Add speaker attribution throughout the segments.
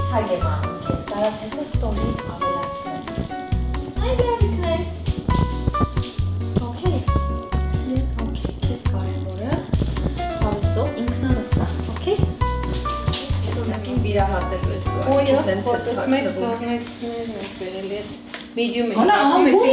Speaker 1: Թագ եմ անում քեզ, կարաս հետո ստորի ավելացնես։ Այ լավիկնես։ Okay, քեզ կարևորը հավեսով ինքնանսա, okay?
Speaker 2: Մեկին վիրահատելու ես դու, այդպես տենց ես հատվում։
Speaker 3: Մեծ ծառնեցիներն եք բերել ես, medium
Speaker 2: Գոնա անգույն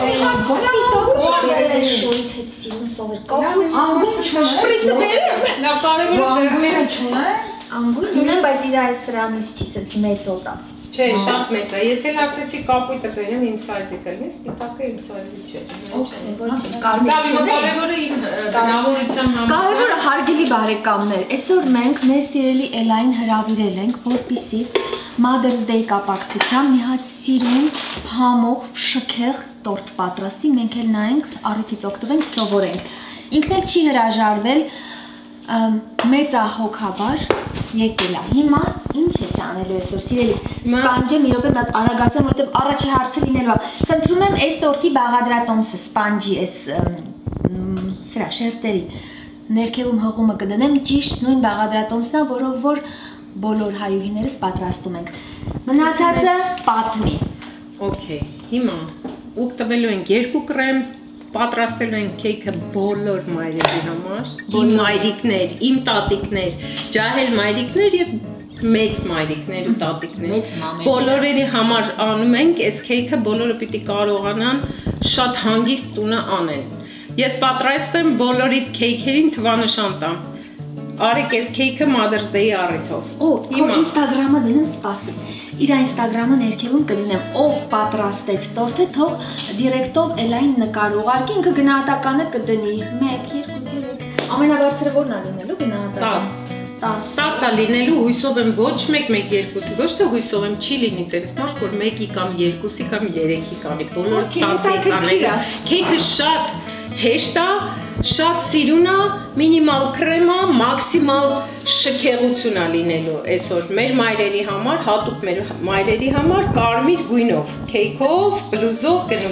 Speaker 1: Բերել շոյիդ հետ սիրուն սոզեր կապույտ
Speaker 2: անգույն շպրիցը բերեմ։
Speaker 3: լավ կարևորը ձեռները
Speaker 1: անգույն ունեմ, բայց իր այս սրանից չի, սենց մեծ օտա։
Speaker 3: Չէ, շատ մեծ է, ես էլ ասեցի կապույտը բերեմ իմ սայզի կլինի, սպիտակը իմ սայզի չէ։
Speaker 1: Okay, ոչինչ, կարմիր չունի։
Speaker 3: Կարևորը իմ գնավորության համաձայն։
Speaker 1: Կարևորը հարգելի բարեկամներ, այսօր մենք մեր սիրելի Էլային հրավիրել ենք, որպեսզի Mother's Day կապակցությամբ մի հատ սիրուն, համող, շքեղ տորտ պատրաստի, մենք էլ նայենք, առիթից օգտվենք, սովորենք։ Ինքն էլ չի հրաժարվել մեծահոգաբար եկել է։ Հիմա ինչ ես անելու այսօր, սիրելիս, սպանջը մի րոպե մատ արագ ասեմ, որովհետև առաջի հարցը լինելու է։ Խնդրում եմ այս տորտի բաղադրատոմսը, սպանջի այս սրա շերտերի ներքևում հղումը կդնեմ ճիշտ նույն բաղադրատոմսն է, որով որ բոլոր հայուհիներս պատրաստում ենք։ Մնացածը պատմի։
Speaker 3: Okay, հիմա ուգտվելու ենք 2 կրեմ, պատրաստելու ենք քեյքը բոլոր մայրերի համար, իմ մայրիկներ, իմ տատիկներ, ջահել մայրիկներ եւ մեծ մայրիկներ ու տատիկներ։ Բոլորերի համար անում ենք, այս քեյքը բոլորը պիտի կարողանան շատ հանգիստ տունը անեն։ Ես պատրաստ եմ բոլորիդ քեյքերին թվանշան տամ։ Արեք այս քեյքը Mother's Day-ի առիթով։
Speaker 1: Օ, քո Instagram-ը դնեմ, սպասի։ Իր Instagram-ը ներքևում կդնեմ, ով պատրաստեց տորտը, թող դիրեկտով Էլային նկար ուղարկի, ինքը գնահատականը կդնի 1, 2, 3։ Ամենաբարձրը որն է լինելու գնահատականը։ 10։
Speaker 3: 10 է լինելու, հույսով եմ ոչ 1, 1, 2-ի, ոչ թե հույսով եմ չի լինի տենց մարդ, որ 1-ի կամ 2-ի կամ 3-ի կանի, բոլոր 10-ի կանելու։ Քեյքը շատ հեշտ է, շատ սիրուն է, մինիմալ կրեմ է, մաքսիմալ շքեղություն է լինելու այսօր մեր մայրերի համար, հատուկ մեր մայրերի համար կարմիր գույնով, քեյքով, բլուզով գնում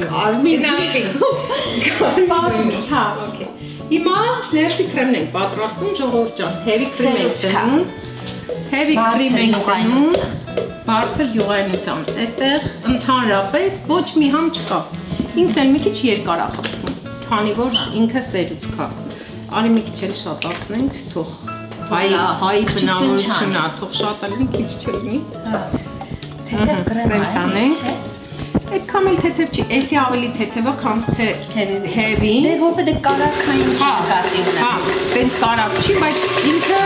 Speaker 1: Պատմի, հա։
Speaker 3: Հիմա ներսի կրեմն ենք պատրաստում, ժողովուրդ ջան, heavy cream ենք դնում, heavy cream ենք դնում, բարձր յուղայնությամբ, այստեղ ընդհանրապես ոչ մի համ չկա, ինքն էլ մի քիչ երկար է խփվում, քանի որ ինքը սերուցք է, արի մի քիչ էլ շատացնենք, թող հայի բնավորությունն է, թող շատ լինի, քիչ չլինի, սենց անենք, այդքան էլ թեթև չի, էսի ավելի թեթև է, քան թե heavy-ին։
Speaker 1: Դե որպե դե կարակային չի նկատի ունեմ։
Speaker 3: Հա, տենց կարակ չի, բայց ինքը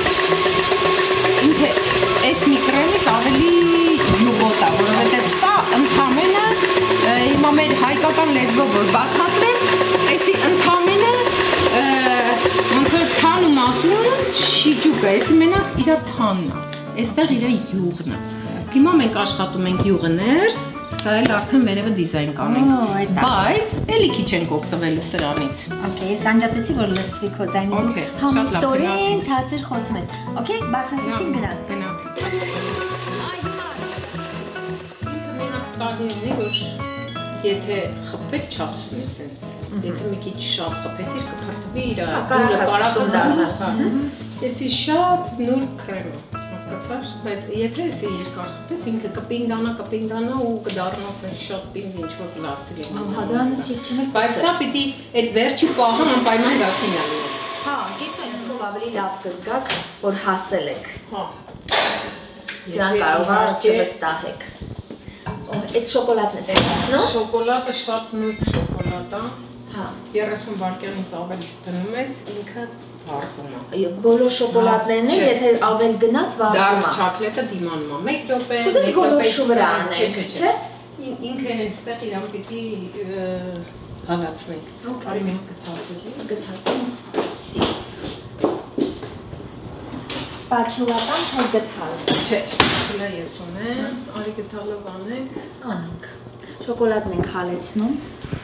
Speaker 3: այս մի կրեմից ավելի յուղոտ է, որովհետև սա ընդամենը, հիմա մեր հայկական լեզվով որ բացատրեմ, էսի ընդամենը ոնց որ թանուն ասում են, շիջուկ է, էսի մենակ իրար թանն է, այստեղ իր յուղն է։ Հիմա մենք աշխատում ենք յուղը ներս, սա էլ արդեն վերևը դիզայն կանենք, բայց էլի քիչ ենք օգտվելու սրանից։
Speaker 1: Okay, ես անջատեցի, որ լսվի քո ձայնը, համստորին ցածր խոսում ես։ Okay, բարձրացեցին գնանք։
Speaker 3: Ինքը մենակ ստադին է, որ եթե խփվեք չափսում է սենց, եթե մի քիչ շատ խփեցիր կփրկվի իր ջուրը կարակը, էսի շատ նուրբ կրեմ է, հասկացար, բայց եթե էսի երկար խփես, ինքը կպինդանա ու կդառնա սենց շատ պինդ ինչ-որ պլաստիկ է։
Speaker 1: Հա, դրանից ես չեմ եք։
Speaker 3: Բայց սա պիտի այդ վերջի պահը անպայման գրաֆինա լինես։
Speaker 1: Հա, գիտեն, ով ավելի լավ կզգաք, որ հասել եք։
Speaker 3: Հա։
Speaker 1: Սրան կարող է չվստահեք։ Այդ շոկոլադն ես հասնում։
Speaker 3: Շոկոլադը շատ նուրբ շոկոլադ է։
Speaker 1: Հա։
Speaker 3: 30 վայրկյանից ավելի դնում ես, ինքը վառվում է։
Speaker 1: Բոլոր շոկոլադներն են, եթե ավել գնաց վառվում է։
Speaker 3: Դարկ չոկոլադը դիմանում է։ 1 րոպե,
Speaker 1: Ուզես գոլորշու վրա անենք, չէ՞։
Speaker 3: Ինքը հենց ստեղ իրան պիտի հալացնենք։ Արի մի հատ գթալդրի։
Speaker 1: Գթալդրի։ Սպաչուլական թե գթալ։
Speaker 3: Չէ, սպաչուլա ես ունեմ, արի գթալով անենք։
Speaker 1: Անենք։ Շոկոլադն ենք հալեցնում։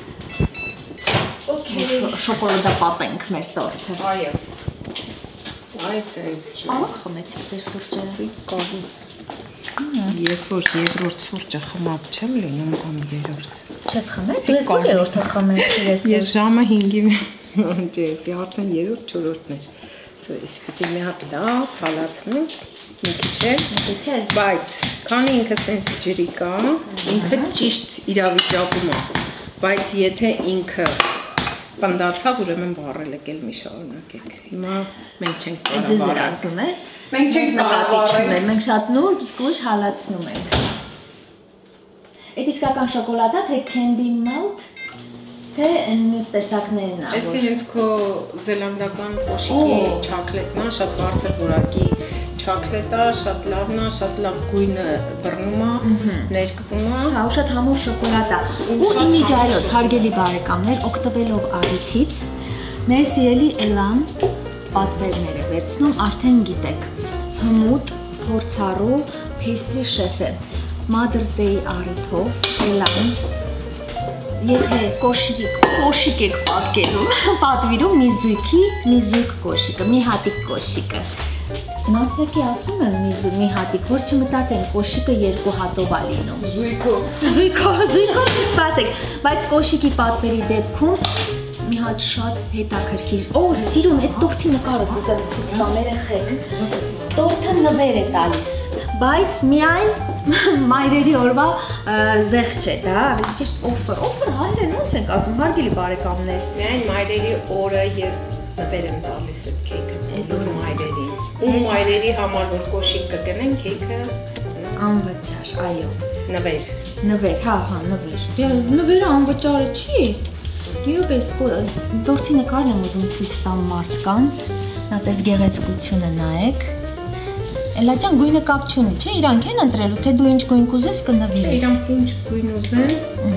Speaker 3: Okay.
Speaker 1: Շոկոլադապատ ենք մեր տորթը։
Speaker 3: Այո։ Այս էս։
Speaker 1: Ահա խմեցիք ձեր սուրճը։
Speaker 3: Կողմ։ Ես որ երկրորդ սուրճը խմապ չեմ լինում կամ երրորդ։
Speaker 1: Չես խմել։ Ես որ երրորդը խմեցի ես։
Speaker 3: Ես ժամը 5-ի չէ, ես արդեն երրորդ, չորրորդն էր։ Իսկ պիտի մի հատ լավ հալացնեմ, մի քիչ, բայց քանի ինքը սենց ջրի կա, ինքը ճիշտ իրավիճակում է, բայց եթե ինքը պնդացավ, ուրեմն վառել եք էլ մի շարունակեք։ Հիմա մենք չենք կարող վառել։
Speaker 1: Ասում է։
Speaker 3: Մենք չենք կարող վառել։
Speaker 1: Մենք շատ նուրբ զգույշ հալացնում ենք։ Այդ իսկական շոկոլադա, թե candy melt, թե մյուս տեսակներն ա։
Speaker 3: Էսի հենց քո զելանդական կոշիկի չոկոլադն է, շատ բարձր որակի չոկոլադ է, շատ լավն է, շատ լավ գույնը բռնում է, ներկվում է։
Speaker 1: Հա, ու շատ համով շոկոլադ է։ Ու իմիջայլոց, հարգելի բարեկամներ, օգտվելով առիթից, մեր սիրելի Էլան պատվերներ է վերցնում, արդեն գիտեք, հմուտ, փորձառու, pastry chef է։ Mother's Day առիթով Էլան եթե կոշիկ եք պատվիրում մի զույգ կոշիկը, մի հատիկ կոշիկը։ Նացյակի ասում եմ մի հատիկ, որ չմտածեն կոշիկը երկու հատով ա լինում։ Զույգով չսպասեք, բայց կոշիկի պատվերի դեպքում մի հատ շատ հետաքրքիր։ Սիրում այդ տորթի նկարը կուզեմ ցույց տամ երեխեք։ Տորթը նվեր է տալիս, բայց միայն մայրերի օրվա զեղ չէ, դա ավելի ճիշտ օֆեր հայրեն ոնց ենք ասում, հարգելի բարեկամներ։
Speaker 3: Միայն մայրերի օրը ես նվեր եմ տալիս այդ քեյքը, այդ մայրերին։ Ու մայրերի համար որ կոշիկ կգնեն քեյքը
Speaker 1: անվճար, այո։
Speaker 3: Նվեր,
Speaker 1: հա, նվեր։ Նվերը անվճարը չի։ Մի րոպե, տորթի նկարն եմ ուզում ցույց տամ մարդկանց, նա տես գեղեցկությունը նայեք։ Էլա ջան, գույնը կապ չունի, չէ՞, իրանք են ընտրելու, թե դու ինչ գույն կուզես կնվիրես։
Speaker 3: Իրանք ինչ գույն ուզեն։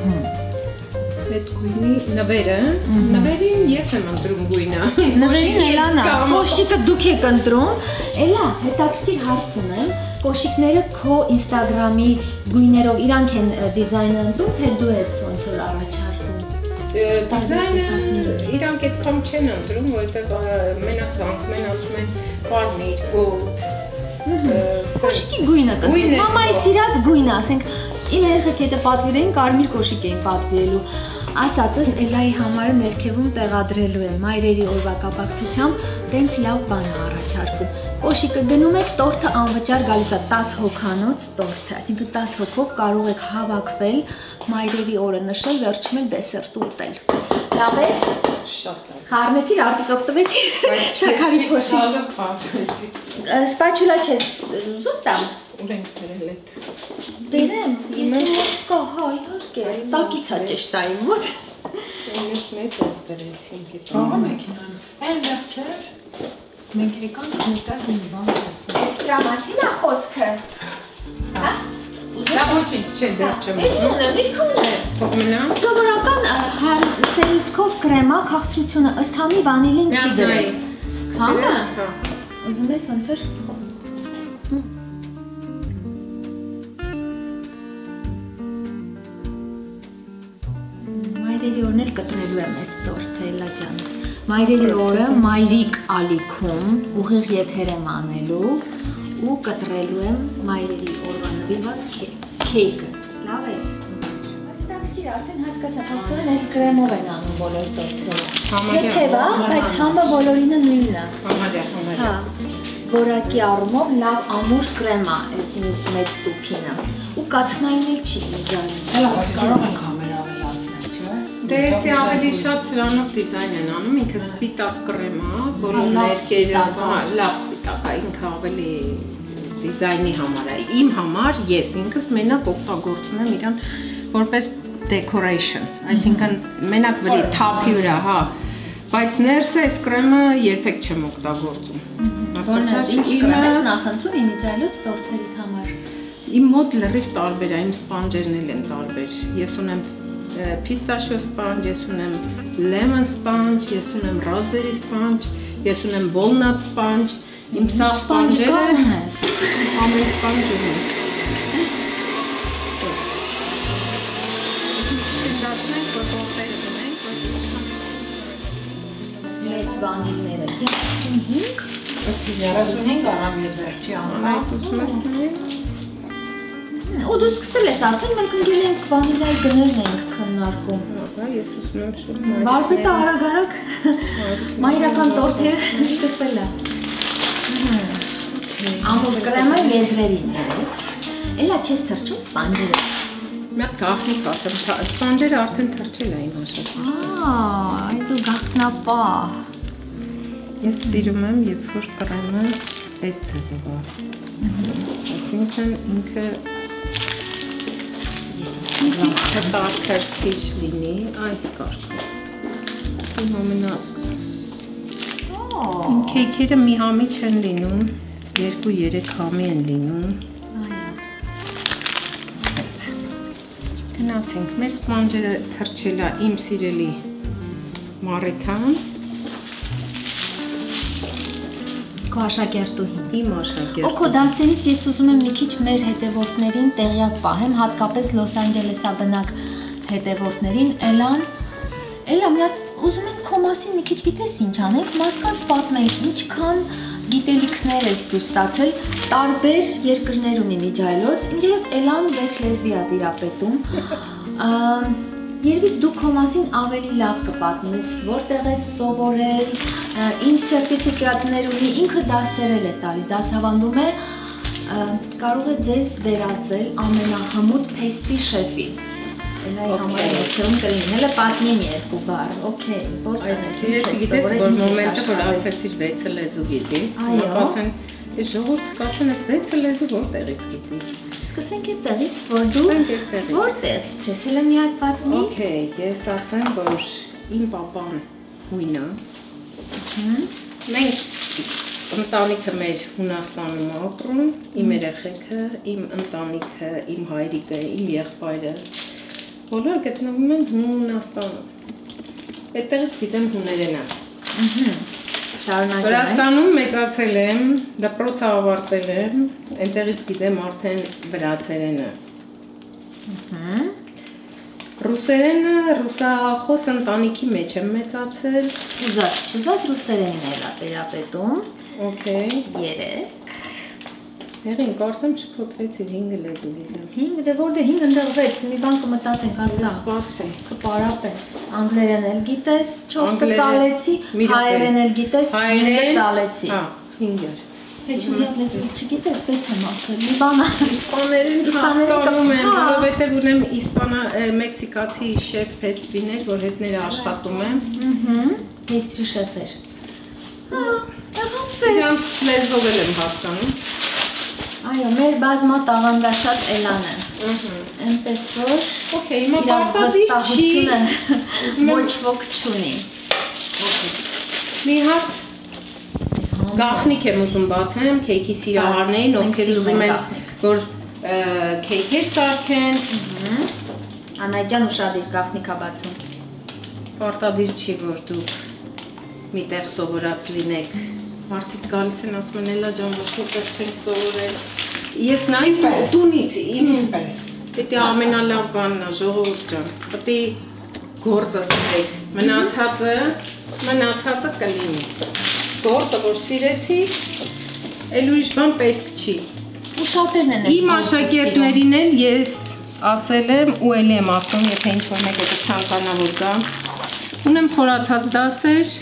Speaker 3: Այդ գույնի նվերը, նվերին ես եմ ընտրում գույնը։
Speaker 1: Նվերին Էլան է, կոշիկը դուք եք ընտրում։ Էլա, հետաքրքիր հարց ունեմ, կոշիկները քո Instagram-ի գույներով իրանք են դիզայնը ընտրում, թե դու ես ոնց որ առաջարկում։
Speaker 3: Դիզայնը իրանք այդքան չեն ընտրում, որովհետև մենակ զանգում են, ասում են կարմիր, գոլդ։
Speaker 1: Կոշիկի գույնը կտրում, մամայի սիրած գույնը, ասենք իմ երեխեք եթե պատվիրեին կարմիր կոշիկ էին պատվիրելու, ասածս Էլայի համարը ներքևում տեղադրելու եմ, մայրերի օրվա կապակցությամբ տենց լավ բան է առաջարկում, կոշիկը գնում եք, տորթը անվճար գալիս է 10 հոգանոց տորթը, այսինքն 10 հոգով կարող եք հավաքվել, մայրերի օրը նշել, վերջում եք դեսերտը ուտել։ Լավ է։
Speaker 3: Շատ լավ։
Speaker 1: Խառնեցիր, արդից օգտվեցիր, շաքարի փոշի։ Սպաչուլա չես ուզում տամ։
Speaker 3: Ուրենք բերել այդ։
Speaker 1: Բերեմ, ես իմ մոտ կա, հա, իհարկե, տակից է ճիշտ այ մոտ։
Speaker 3: Ես մեծ օր դրեցինք այդ։
Speaker 4: Ահա մեքենան։ Այն լավ չէր։ Մենք եկանք միտար մի բան ասում։
Speaker 1: Էս դրա մասին է խոսքը։ Հա։
Speaker 3: Դա ոչինչ չէ, դեռ չեմ ուզում։
Speaker 1: Լիքուն
Speaker 3: Թող մնա։
Speaker 1: Սովորական սերուցքով կրեմա քաղցրությունը ըստ համի վանիլին չի դրել։ Համը։ Ուզում ես ոնց որ Մայրերի օրն էլ կտրելու եմ այս տորթը, Էլա ջան։ Մայրերի օրը մայրիկ ալիքում ուղիղ եթեր եմ անելու ու կտրելու եմ մայրերի օրվա նվիրված քեյքը։ Լավ էր։ Արդեն հասկացա, փաստորեն այս կրեմով են անում բոլոր տորթերը։ Թեթև է, բայց համը բոլորինը նույնն է։
Speaker 3: Համարյա։
Speaker 1: Հա, որակի առումով լավ ամուր կրեմ է այս մյուս մեծ տուփինը։ Ու կաթնային էլ չի միջանում։
Speaker 4: Հələ բայց կարող ենք համեր ավելացնել, չէ՞։
Speaker 3: Դե էսի ավելի շատ սրանով դիզայն են անում, ինքը սպիտակ կրեմ է, բոլոր ներկերը, լավ սպիտակ է, ինքը ավելի դիզայնի համար է։ Իմ համար ես ինքս մենակ օգտագործում եմ իրան որպես decoration, այսինքն մենակ վրի թափի վրա, հա, բայց ներսը այս կրեմը երբեք չեմ օգտագործում։
Speaker 1: Հասկացա՞ց, ինչ կրեմ ես նախընտրում իմիջայլոց տորթերիդ համար։
Speaker 3: Իմ մոտ լրիվ տարբեր է, իմ սպանջերն էլ են տարբեր։ Ես ունեմ pistachio sponge, ես ունեմ lemon sponge, ես ունեմ raspberry sponge, ես ունեմ walnut sponge, իմ սա սպանջերը ամեն սպանջ ունեմ։
Speaker 1: Մեծ վանիլները 35
Speaker 4: 35 արամ ես վերջի անգամ։
Speaker 1: Ու դու սկսել ես արդեն, մենք ընկել ենք վանիլայի գներն ենք քննարկում։
Speaker 3: Հա, ես ուզում եմ շուտ
Speaker 1: Վարպետը արագ-արագ մայրական տորթեր սկսել է։ Ամուր կրեմը եզրերին երեց։ Էլա չես թրջում սպանջերը։
Speaker 3: Մի հատ գաղտնիք ասեմ, սպանջերը արդեն թրջել էին աշակերտ։
Speaker 1: Այ դու գաղտնապահ։
Speaker 3: Ես սիրում եմ, երբ որ կրեմը այս ձևով է։ Այսինքն ինքը Քրքրիչ լինի այս կարգով։ Իմ ամենա Իմ քեյքերը մի համի չեն լինում, 2-3 համի են լինում։ Գնացինք, մեր սպանջերը թրջել է իմ սիրելի Մարիթան։
Speaker 1: Քո աշակերտուհին։
Speaker 3: Իմ աշակերտուհին։
Speaker 1: Օ քո դասերից ես ուզում եմ մի քիչ մեր հետևորդներին տեղյակ պահեմ, հատկապես Լոս Անջելեսա բնակ հետևորդներին, Էլա մի հատ ուզում եմ քո մասին մի քիչ գիտես ինչ անենք, մարդկանց պատմենք, ինչքան գիտելիքներ ես դու ստացել տարբեր երկրներում իմիջայլոց, իմիջայլոց Էլան 6 լեզվի է տիրապետում։ Երևի դու քո մասին ավելի լավ կպատմես, որտեղ ես սովորել, ինչ սերտիֆիկատներ ունի, ինքը դասերել է տալիս, դասավանդում է, կարող է ձեզ վերածել ամենահմուտ pastry շեֆի։ Էլայի համար երկրում կրին, հելը պատմին 2 բառ, օքեյ, որտեղ
Speaker 3: Սիրեցի գիտես, որ մոմենտը, որ ասեցիր 6 լեզու գիտի, ասեն, ես ժողովուրդը կասեն, ես 6 լեզու որտեղից գիտի։
Speaker 1: Սկսենք այդտեղից, որ դու որտեղից ես, հելը մի հատ պատմի։
Speaker 3: Okay, ես ասեմ, որ իմ պապան հույնը։ Մենք ընտանիքը մեր Հունաստանում ապրում, իմ երեխեքը, իմ ընտանիքը, իմ հայրիկը, իմ եղբայրը, բոլոր գտնվում են Հունաստանում։ Այդտեղից գիտեմ հուներենը։
Speaker 1: Շարունակեմ։
Speaker 3: Վրաստանում մեծացել եմ, դպրոցը ավարտել եմ, այնտեղից գիտեմ արդեն վրացերենը։ Ռուսերենը ռուսախոս ընտանիքի մեջ եմ մեծացել։
Speaker 1: Ուզած ռուսերենին էլա տերապետում։
Speaker 3: Okay։
Speaker 1: 3
Speaker 3: Եղին, կարծեմ շփոթվեցիր 5 լեզու իրեն։
Speaker 1: 5, դե որտե 5 ընդրվեց, մի բան կմտածենք, ասա։
Speaker 3: Սպասի։
Speaker 1: Կպարապես, անգլերեն էլ գիտես, 4-ը ծալեցի, հայերեն էլ գիտես, 5-ը ծալեցի։
Speaker 3: Հա, 5-ը։
Speaker 1: Հեչ մի հատ լեզու չգիտես, 6 եմ ասել, մի բան
Speaker 3: իսպաներեն հասկանում եմ, որովհետև ունեմ մեքսիկացի շեֆ պեստրիներ, որ հետները աշխատում եմ։
Speaker 1: Pastry շեֆեր։
Speaker 3: Իրանց լեզվով էլ եմ հասկանում։
Speaker 1: Այո, մեր բազմա տաղանդաշատ Էլանը։ Այնպես որ
Speaker 3: Okay, հիմա պարտադիր չի։
Speaker 1: Ոչ ոք չունի։
Speaker 3: Մի հատ գաղտնիք եմ ուզում բացեմ, քեյքի սիրահարներին, ովքեր ուզում են, որ քեյքեր սարքեն։
Speaker 1: Անայջան ուշադիր գաղտնիքա բացում։
Speaker 3: Պարտադիր չի, որ դուք միտեղ սովորած լինեք։ Մարդիկ գալիս են ասում են Էլա ջան, ոչ միտեղ չենք սովորել։ Ես նայում եմ տունից, իմպես։ Պետք է ամենալավ բանն է, ժողովուրդ ջան։ Պետք է գործը սիրեք, մնացածը կլինի։ Գործը, որ սիրեցի, էլ ուրիշ բան պետք չի։
Speaker 1: Ու շատերն են
Speaker 3: Իմ աշակերտներին էլ ես ասել եմ ու էլ եմ ասում, եթե ինչ-որ մեկը կցանկանա որ գա։ Ունեմ խորացած դասեր։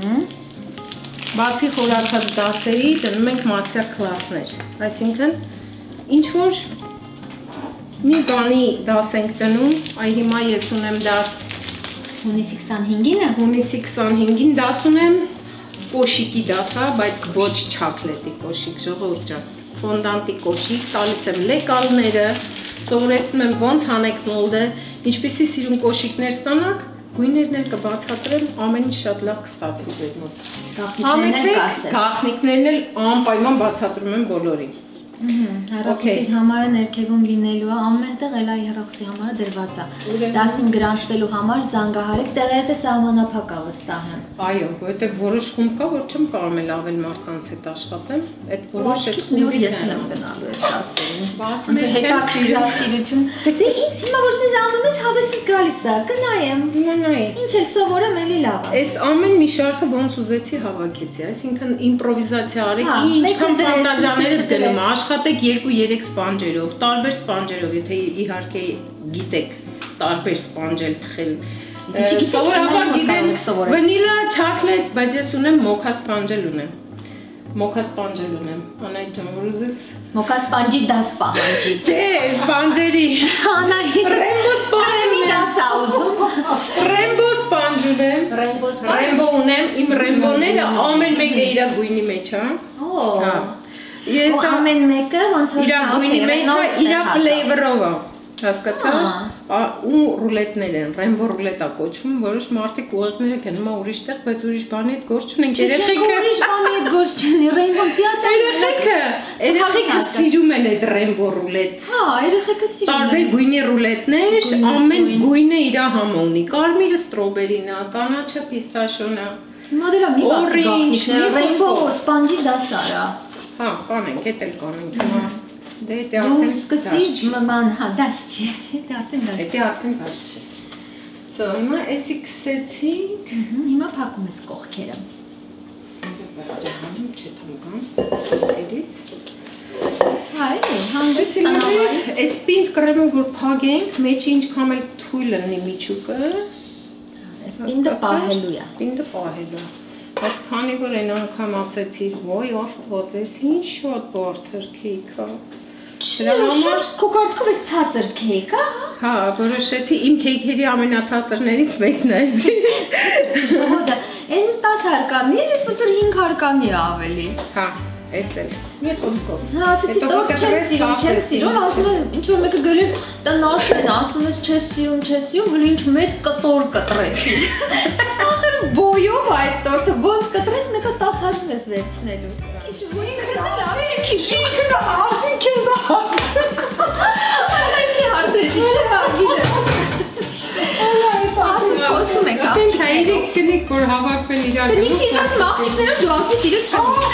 Speaker 3: Բացի խորացած դասերի դնում ենք մաստեր կլասներ, այսինքն ինչ-որ մի բանի դաս ենք դնում, այ հիմա ես ունեմ դաս
Speaker 1: Հունիսի 25-ին է։
Speaker 3: Հունիսի 25-ին դաս ունեմ, կոշիկի դաս է, բայց ոչ չակլետի կոշիկ, ժողովուրդ ջան, ֆոնդանտի կոշիկ, տալիս եմ լեկալները, սովորեցնում եմ ոնց հանեք մոլդը, ինչպեսի սիրուն կոշիկներ ստանաք, գույներն էլ կբացատրեմ, ամեն ինչ շատ լավ կստացվի ձեր մոտ։ Գաղտնիքներն էլ անպայման բացատրում եմ բոլորին։
Speaker 1: Հեռախոսի համարը ներքևում լինելու է, ամենտեղ էլայի հեռախոսի համարը դրված է։ Դասին գրանցվելու համար զանգահարեք, տեղերը սահմանափակ է վստահ եմ։
Speaker 3: Այո, որովհետև որոշ խումբ կա, որ չեմ կարող էլ ավել մարդկանց հետ աշխատեմ, այդ որոշ
Speaker 1: Աշկից մի օր ես եմ գնալու այդ դասերին։ Ոնց է հետաքրքրասիրություն։ Դե ինձ հիմա որ դες անում ես հավեսից գալիս է, կնայեմ։ Ինչ է սովորեմ էլի լավ է։
Speaker 3: Այս ամեն մի շարքը ոնց ուզեցի հավաքեցի, այսինքն իմպրովիզացիա արեք, ինչքան ֆանտազիաները դնում, աշխատեք 2-3 սպանջերով, տարբեր սպանջերով, եթե իհարկե գիտեք տարբեր սպանջել թխել։ Սովորաբար գիտեն վանիլա, չոկոլադ, բայց ես ունեմ մոքա սպանջել ունեմ։ Մոկա սպանջել ունեմ, Անահիտ ջան, որ ուզես։
Speaker 1: Մոկա սպանջի դա սպանջի։
Speaker 3: Չէ, սպանջերի։
Speaker 1: Անահիտ
Speaker 3: Ռեմբո սպանջի
Speaker 1: դասա ուզում։
Speaker 3: Ռեմբո սպանջ ունեմ։ Ռեմբո ունեմ, իմ ռեմբոները ամեն մեկը իր գույնի մեջ, հա։
Speaker 1: Օ։
Speaker 3: Ես
Speaker 1: ամեն մեկը ոնց որ
Speaker 3: իր գույնի մեջ է, իր ֆլեյվերով է։ Հասկացա՞ր։ Ու ռուլետներ են, ռեմբո ռուլետա կոչվում, որոշ մարդիկ ուղղակի գնում են ուրիշտեղ, բայց ուրիշ բանի հետ գործ չունեն։ Երեխեքը
Speaker 1: ուրիշ բանի հետ գործ չունի, ռեմբոյացիա։
Speaker 3: Երեխեքը սիրում են այդ ռեմբո ռուլետ։
Speaker 1: Հա, երեխեքը սիրում են։
Speaker 3: Տարբեր գույնի ռուլետներ, ամեն գույնը իր համը ունի։ Կարմիրը ստրոբերին է, կանաչը պիստաշոն է։
Speaker 1: Մոդելա մի բաց գաղտնիքները, ռեմբո սպանջի դասարա։
Speaker 3: Հա, կանենք, էդ էլ կանենք հիմա։ Դե դե
Speaker 1: Դու
Speaker 3: արդեն
Speaker 1: սկսի ման, հա, դաս չի։ Դե արդեն դաս։
Speaker 3: Դե արդեն դաս չի։ So, հիմա էսի քսեցինք։
Speaker 1: Հիմա փակում ես կողքերը։
Speaker 3: Հանում չէ թողամ, դերից։
Speaker 1: Հա, հանդես
Speaker 3: տանավարի։ Այս պինդ կրեմը որ փագենք, մեջը ինչքան էլ թույլ լինի միջուկը։
Speaker 1: Այս պինդը պահելու է։
Speaker 3: Պինդը պահելու։ Բայց քանի որ այն անգամ ասեցիր, ոյ Աստված, էս ինչ շատ բարձր քեյք է։
Speaker 1: Շատ քո կարծիքով էս ցածր քեյք է,
Speaker 3: հա, որոշեցի իմ քեյքերի ամենացածրներից մեկն է էս։
Speaker 1: Շահոջա, այն 10 հարկանի է, ես ոնց որ 5 հարկանի է ավելի։
Speaker 3: Հա, էս էլ։ Մի խոսքով։
Speaker 1: Հա, ասեցի տոր չեմ սիրում, ասում եմ, ինչ որ մեկը գրել տնաշ են, ասում ես չես սիրում, գլու ինչ մեծ կտոր կտրեցիր։ Ախր բոյով այդ տորտը ոնց կտրես, մեկը 10 հարկն ես վերցնելու։ Քիշվունի մեկը լավ չէ քիշի։
Speaker 4: Ասին քեզ հարցը։
Speaker 1: Ասեն չի հարցրեցի, չէ բագիլը։ Ասում խոսում եք աղջիկներով։
Speaker 3: Այդիկ կնիկ որ հավաքվել իրար։
Speaker 1: Կնիկ ես ասում աղջիկներով դու ասում ես իրեք կնիկ։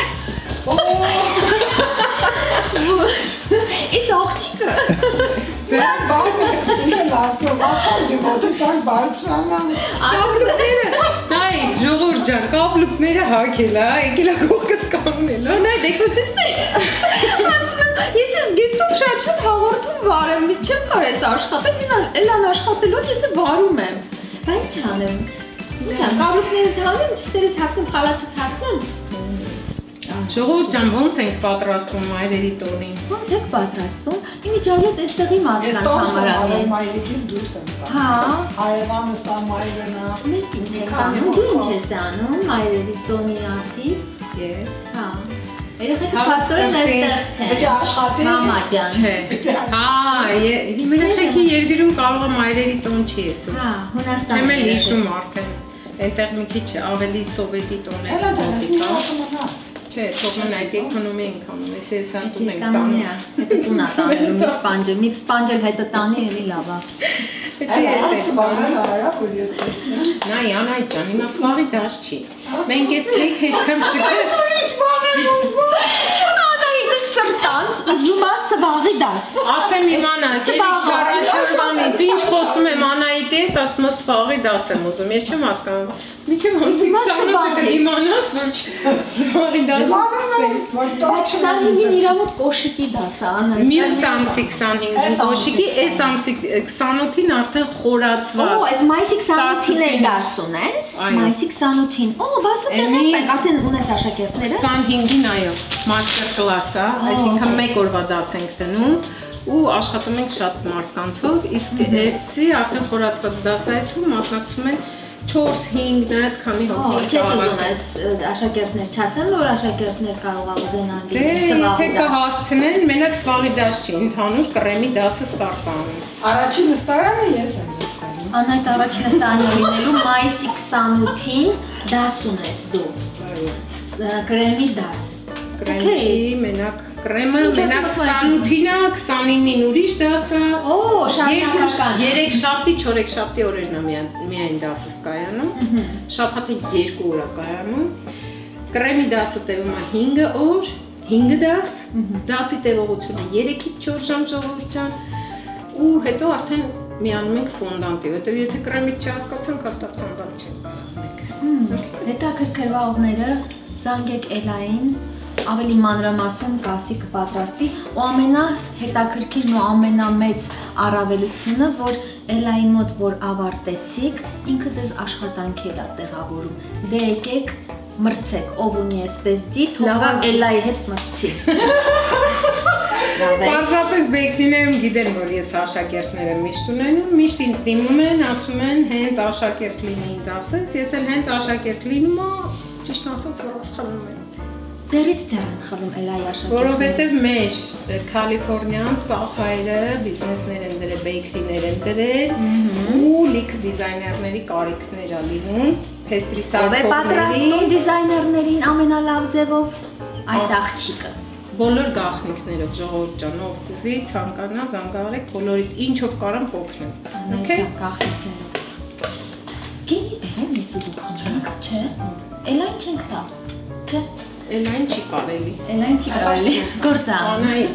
Speaker 1: Այս աղջիկը։
Speaker 4: Ձեր բանը ինքն ասում, ախր դու ոտի տակ բարձրանան։
Speaker 3: Կապլուկները, նայ, ժողովուրդ ջան, կապլուկները հագել է, եկել է կողքս կանգնել։
Speaker 1: Նայ, դեկոր տեսնի։ Ասում եմ, ես ես գեստով շատ հաղորդում վարեմ, չեմ կարես աշխատել, էլան աշխատելով ես վարում եմ։ Բա ինչ անեմ։ Ինչ ան, կապլուկներս հանեմ, չստերես հագնեմ, խալաթս հագնեմ։
Speaker 3: Ժողովուրդ ջան, ոնց ենք պատրաստվում մայրերի տոնին։
Speaker 1: Ոնց եք պատրաստվում։ Իմիջիալից այստեղի մարդկանց համարանի։
Speaker 4: Մայրիկից դուրս եմ տա։
Speaker 1: Հա։
Speaker 4: Հայևանը սա մայրենա։
Speaker 1: Մենք ինչ ենք անում, դու ինչ ես անում, մայրերի տոնի արդիվ։
Speaker 3: Ես։
Speaker 1: Հա։ Երեխեքը փաստորեն այստեղ չեն։
Speaker 4: Պետք է աշխատի։
Speaker 1: Մամա ջան։
Speaker 3: Չէ։ Հա, երեխեքի երկրում կարող է մայրերի տոն չի եսում։
Speaker 1: Հա, Հունաստան։
Speaker 3: Չեմ էլ հիշում արդեն։ Այնտեղ մի քիչ ավելի սովետի տոներ
Speaker 4: Էլա ջան,
Speaker 3: կա։
Speaker 4: ես
Speaker 3: Չէ, թողնեն այդ էկոնոմի ենք անում, ես հեսան տուն ենք
Speaker 1: տանում։
Speaker 3: տանում։
Speaker 1: Հետո տունա տանելու մի սպանջել հետը տանի էլի լավ է։
Speaker 4: Այո, ասում արա, որ ես տեսնեմ։
Speaker 3: Նայ, Անահիտ ջան, հիմա սվաղի դաշ չի։ Մենք ես լեկ հետքամ շկել։
Speaker 4: Ինչ բան եմ ուզում։
Speaker 1: Անահիտը սրտանց ուզում է սվաղի դաս։
Speaker 3: Ասեմ իմանա, երիք ինչ խոսում եմ Անահիտի հետ, ասում է սվաղի դաս եմ ուզում, ես չեմ հասկանում։ Միջև ամսի 28-ը դիմանաս, որ սվաղի դաս ասեմ։
Speaker 1: Բայց 25-ին իրա մոտ կոշիկի դաս է, Անահիտ։
Speaker 3: Մյուս ամսի 25-ին կոշիկի, այս ամսի 28-ին արդեն խորացված։
Speaker 1: Օ, այս մայիսի 28-ին էլ դաս ունես։ Մայիսի 28-ին։ Օ, բասը տեղենք ենք, արդեն ունես աշակերտները։
Speaker 3: 25-ին այո, մաստեր կլաս է, այսինքն մեկ օրվա դաս ենք դնում ու աշխատում ենք շատ մարդկանցով, իսկ էսի արդեն խորացված դասայթում մասնակցում են 4-5 նայած քանի հոգի։
Speaker 1: Չես ուզում ես աշակերտներ չասեմ, որ աշակերտներ կարող է ուզենան սվաղի
Speaker 3: Թե կհասցնեն, մենակ սվաղի դաս չի, ընդհանուր կռեմի դասը ստարտանում։
Speaker 4: Առաջին նստարանը ես եմ նստանում։
Speaker 1: Անայդ առաջին նստարանը լինելու մայիսի 28-ին դաս ունես դու։ Կրեմի դաս։
Speaker 3: Կրեմի, մենակ կրեմը, մենակ 28-ին է, 29-ին ուրիշ դասը։
Speaker 1: Օ, շաբաթական։
Speaker 3: 3 շաբթի, 4 շաբթի օրերն է միայն դասս կայանում։ Շաբաթը 2 օր է կայանում։ Կրեմի դասը տևում է 5 օր, 5 դաս։ Դասի տևողությունը 3-ից 4 ժամ ժողովուրդ ջան։ Ու հետո արդեն միանում ենք ֆոնդանտի, որտեղ եթե կրեմից չհասկացանք, հաստատ ֆոնդանտ չենք կարող մեկ։
Speaker 1: Հետաքրքրվողները զանգեք Էլային, ավելի մանրամասն կասի կպատրաստի ու ամենահետաքրքիրն ու ամենամեծ առավելությունը, որ Էլայի մոտ որ ավարտեցիք, ինքը ձեզ աշխատանքի է տեղավորում։ Դե եկեք մրցեք, ով ունի այսպես դի, թողա Էլայի հետ մրցի։
Speaker 3: Պարզապես բեյքրիներում գիտեն, որ ես աշակերտներ եմ միշտ ունենում, միշտ ինձ դիմում են, ասում են, հենց աշակերտ լինի ինձ ասես, ես էլ հենց աշակերտ լինում եմ, ճիշտ ասած, որ ասխալում եմ։
Speaker 1: Ձերից ձեր են խլում Էլայի աշակերտները։
Speaker 3: Որովհետև մեր Կալիֆոռնիան սախայրը բիզնեսներ են դրել, բեյքրիներ են դրել ու լիքը դիզայներների կարիքներ ա լինում, փեստրի
Speaker 1: Ով է պատրաստում դիզայներներին ամենալավ ձևով այս աղջիկը։
Speaker 3: Բոլոր գաղտնիքներով, ժողովուրդ ջան, ով կուզի, ցանկանա, զանգահարեք, բոլորիդ ինչով կարամ կօգնեմ։
Speaker 1: Okay, գաղտնիքներով։ Գինի բերեմ ես ու դու խմենք, չէ՞։ Էլային չենք տա։ Չէ։
Speaker 3: Էլային չի կարելի։
Speaker 1: Էլային չի կարելի։ Գործա։
Speaker 3: Անահիտ,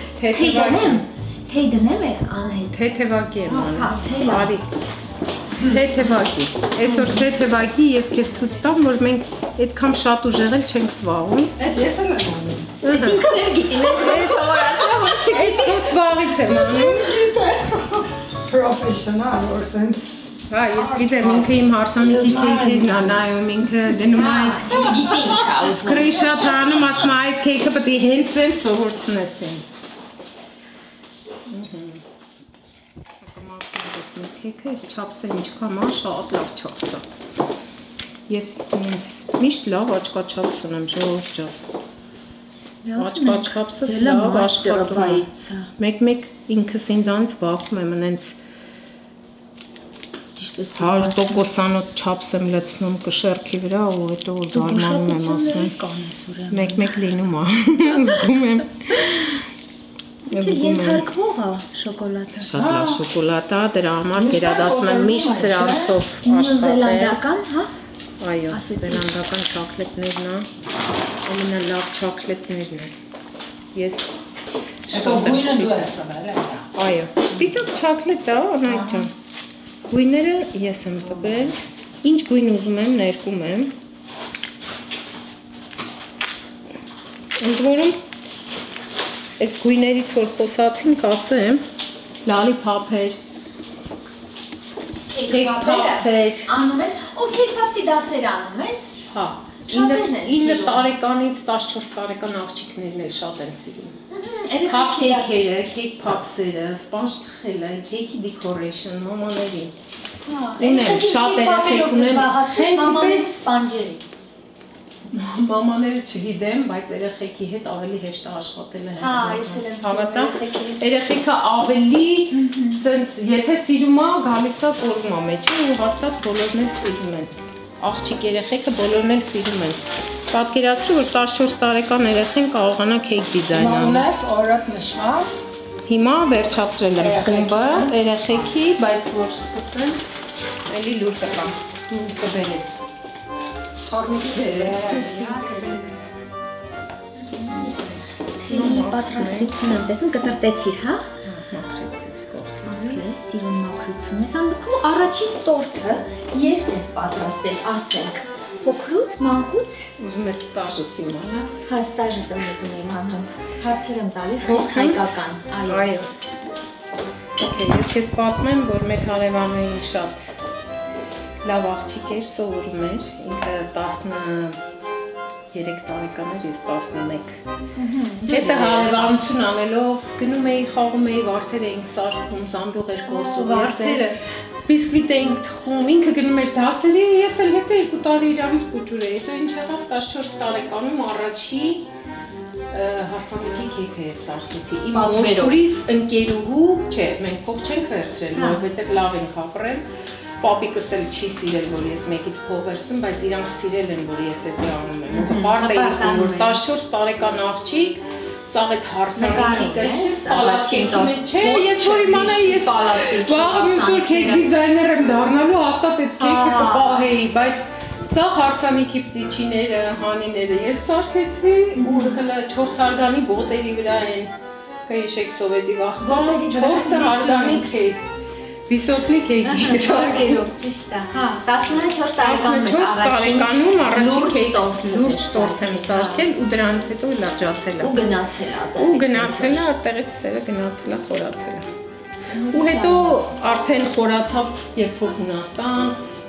Speaker 1: Թեյ դնեմ է Անահիտ։
Speaker 3: Թեթևակի եմ անում։
Speaker 1: Հա, թեյ լավ։
Speaker 3: Արի։ Թեթևակի։ Այսօր թեթևակի ես քեզ ցույց տամ, որ մենք այդքան շատ ուժեղել չենք զբաղվում։
Speaker 4: Այդ ես եմ անում։
Speaker 1: Ինքն էլ գիտի, ես սովորացա, որ չգիտի։
Speaker 3: Այս խոսվաղից եմ անում։
Speaker 4: Professional or sense.
Speaker 3: Հա, ես գիտեմ, ինքը իմ հարսանիքի քեյքերն ա նայում, ինքը գնում է
Speaker 1: Գիտի ինչ ա ուզում։
Speaker 3: սկրինշոթ անում, ասում է այս քեյքը պետք է հենց սենց սովորցնես սենց։ Քեյքը այս չափսը ինչքան է, շատ լավ չափս է։ Ես ինձ միշտ լավ աչքաչափս ունեմ, ժողովուրդ ջան։ Աչքաչափսս լավ աշխատում է։ Մեկ-մեկ ինքս ինձանից վախում եմ, նենց 100%-անոց չափս եմ լցնում կշեռքի վրա ու հետո զարմանում եմ ասում։ Մեկ-մեկ լինում է, զգում եմ։
Speaker 1: Ենթարկվող է շոկոլադը։
Speaker 3: Շատ լավ շոկոլադ է, դրա համար գերադասում եմ միշտ սրանցով աշխատել։
Speaker 1: Նյուզելանդական, հա։
Speaker 3: Այո, զելանդական չոկոլադներն է, ամենալավ չոկոլադներն են։ Ես շատ եմ սիրում։ Այո, սպիտակ չոկոլադ է, Անահիտ ջան։ Գույները ես եմ տվել, ինչ գույն ուզում եմ, ներկում եմ։ Ընդ որում այս գույներից որ խոսացինք, ասեմ, լալիփափեր, քեյք-փափսեր,
Speaker 1: անում ես, ու քեյք-փափսի դասեր անում ես։
Speaker 3: հա, 9 տարեկանից 14 տարեկան աղջիկներն էլ շատ են սիրում։ Քափքեյքերը, քեյք-փափսերը, սպանջ թխելը, քեյքի դեկորեյշն, մամաների։ Ունեմ, շատ երեխեք ունեմ,
Speaker 1: մամաների սպանջերի։
Speaker 3: Մամաները չգիտեմ, բայց երեխեքի հետ ավելի հեշտ է աշխատելը հետ։
Speaker 1: Հա, ես էլ եմ սիրում
Speaker 3: երեխեքը ավելի սենց, եթե սիրում է, գալիս է կորում է մեջ ու հաստատ բոլորն էլ սիրում են։ Աղջիկ երեխեքը բոլորն էլ սիրում են։ Պատկերացրու, որ 14 տարեկան երեխեն կարողանա քեյք դիզայն անել։
Speaker 4: Ունես օրդ նշված։
Speaker 3: Հիմա վերջացրել եմ խումբը երեխեքի, բայց որ սկսեմ, էլի լուր տկամ, դու կբերես։
Speaker 1: Թեյի պատրաստություն եմ տեսնում, կտրտեցիր, հա։
Speaker 3: Մաքրեցի ես կողքը։
Speaker 1: Ես սիրուն մաքրություն ես, անդքու առաջին տորթը երբ ես պատրաստել, ասենք, փոքրուց, մանկուց։
Speaker 3: Ուզում ես ստաժս իմանաս։
Speaker 1: Հա, ստաժը եմ ուզում իմանամ, հարցեր եմ տալիս, խիստ հայկական, այո։
Speaker 3: Ես քեզ պատմեմ, որ մեր հարևանուհին շատ լավ աղջիկ էր, սովորում էր, ինքը 13 տարեկան էր, ես 11։ Հետը հարևանություն անելով, գնում էի, խաղում էի, վարդեր էինք սարքում, զամբյուղ էր գործում, բիսկվիտ էինք թխում, ինքը գնում էր դասերի, ես էլ հետը 2 տարի իրանից փուճուր էի, հետո ինչ եղավ 14 տարեկանում առաջի հարսանիքի քեյքը ես սարքեցի։ Իմ մորքուրիս ընկերուհու, չէ, մենք փող չենք վերցրել, որովհետև լավ ենք ապրել։ Պապիկս էլ չի սիրել, որ ես մեկից փող վերցնեմ, բայց իրանք սիրել են, որ ես դա անում եմ։ Բարդ էի զգում, որ 14 տարեկան աղջիկ, սաղ այդ հարսանիքի կրիչից պալատկենքի մեջ չէ, ես որ իմանայի ես վաղը մյուս օր քեյք դիզայներ եմ դառնալու, հաստատ այդ քեյքը կպահեի, բայց սա հարսանիքի պտիչիները, հանիները ես սարքեցի ու հլը 4 հարգանի բոտերի վրա են, կհիշեք սովետի վաղտան, 4 հարգանի քեյք, վիսոտնի քեյքի
Speaker 1: սարքելով, ճիշտ է, հա, 14
Speaker 3: տարեկանում առաջին քեյք լուրջ տորթ եմ սարքել ու դրանից հետո լրջացել է։
Speaker 1: Ու գնացել է։
Speaker 3: Ու գնացել է, արտեղից սերը գնացել է, խորացել է։ Ու հետո արդեն խորացավ, երբ որ Հունաստան,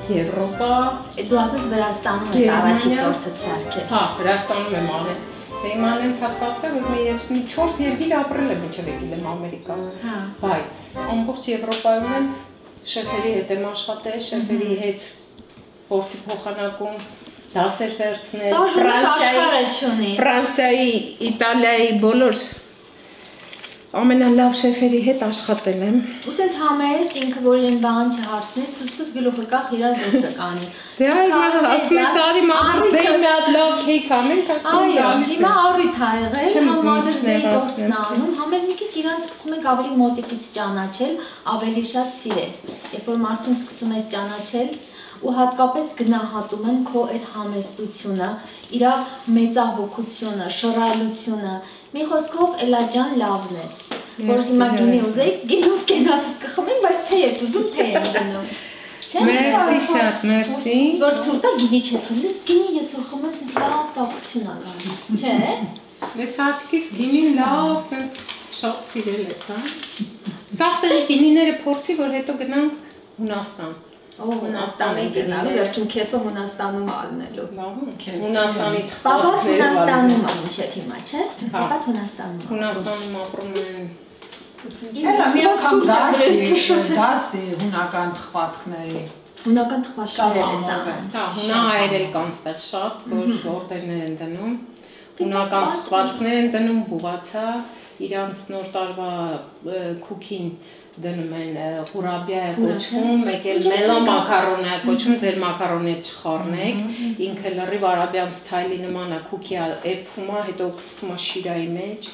Speaker 3: Եվրոպա։
Speaker 1: Դու ասես Վրաստանում ես առաջին տորթը ցարկել։
Speaker 3: Հա, Վրաստանում եմ արել։ Դե իմ անենց հասկացվել որ ես մի 4 երկիր ապրել եմ մինչև եկել եմ Ամերիկա։
Speaker 1: Հա։
Speaker 3: Բայց ամբողջ Եվրոպայում եմ շեֆերի հետ եմ աշխատել, շեֆերի հետ փորձի փոխանակում դասեր վերցնել, Ֆրանսիայի, Իտալիայի բոլոր ամենալավ շեֆերի հետ աշխատել եմ։
Speaker 1: Ու սենց համեստ ինքը որ իրեն բան չհարցնես, սուսպուս գլուխը կախ իրար գործը կանի։
Speaker 3: Դե այ ասում ես արի մամուս դե մի հատ լավ քեյք անենք, ասում եմ գալիս եմ։
Speaker 1: Հիմա առիթ ա եղել, Mother's Day տորթն անում, համել մի քիչ իրան սկսում եք ավելի մոտիկից ճանաչել, ավելի շատ սիրել։ Երբ որ մարդուն սկսում ես ճանաչել, ու հատկապես գնահատում եմ քո այդ համեստությունը, իր մեծահոգությունը, շռայլությունը, մի խոսքով Էլաջան լավն ես, որ հիմա գինի ուզեիք, գինով կենացդ կխմենք, բայց թե եք ուզում, թե եք գնում։
Speaker 3: Մերսի շատ, մերսի։
Speaker 1: Որ ցուրտա գինի չես ուզում, գինի ես որ խմեմ, սենց լավ տաքություն ա գալիս, չէ՞։
Speaker 3: Ես աչքիս գինին լավ, սենց շատ սիրել ես, հա։ Սաղ տեղի գինիները փորձի, որ հետո գնանք Հունաստան։
Speaker 1: Հունաստանի գնալու, վերջում քեֆը Հունաստանում ալնելու։
Speaker 3: Հունաստանի
Speaker 1: Պապա Հունաստանում ա մինչև հիմա, չէ՞։ Պապա Հունաստանում ա։
Speaker 3: Հունաստանում ապրում են։
Speaker 4: Էլա մի անգամ դասի հունական թխվածքների։
Speaker 1: Հունական թխվածքներ ես անում։
Speaker 3: Հա, հունահայեր էլ կան ստեղ շատ, որ օրդերներ են դնում։ Հունական թխվածքներ են դնում, բուղացա, իրանց նոր տարվա քուքին դնում են ղուրաբիա է կոչվում, մեկ էլ մելա մակարոնա է կոչվում, ձեր մակարոնի չխառնեք, ինքը լրիվ արաբյան սթայլի նման է, քուքի էփվում է, հետո գցվում է շիրայի մեջ։